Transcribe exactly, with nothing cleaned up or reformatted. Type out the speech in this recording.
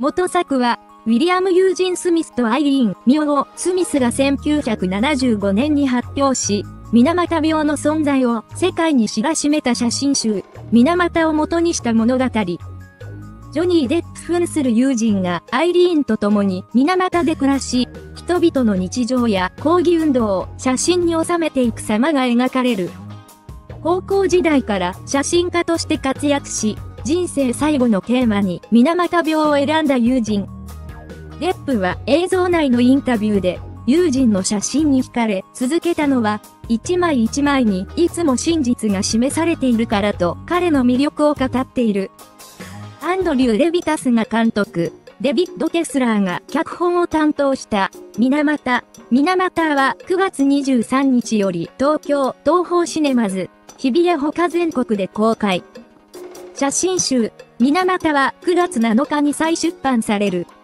元作は、ウィリアム・ユージン・スミスとアイリーン・ミオ・スミスがせんきゅうひゃくななじゅうごねんに発表し、水俣病の存在を世界に知らしめた写真集、水俣を元にした物語。ジョニー・デップ扮する友人がアイリーンと共に水俣で暮らし、人々の日常や抗議運動を写真に収めていく様が描かれる。高校時代から写真家として活躍し、人生最後のテーマに水俣病を選んだ友人。デップは映像内のインタビューで、友人の写真に惹かれ続けたのは、一枚一枚にいつも真実が示されているからと彼の魅力を語っている。アンドリュー・レビタスが監督、デビッド・テスラーが脚本を担当した水俣。水俣はくがつにじゅうさんにちより東京東宝シネマズ、日比谷他全国で公開。写真集、水俣はくがつなのかに再出版される。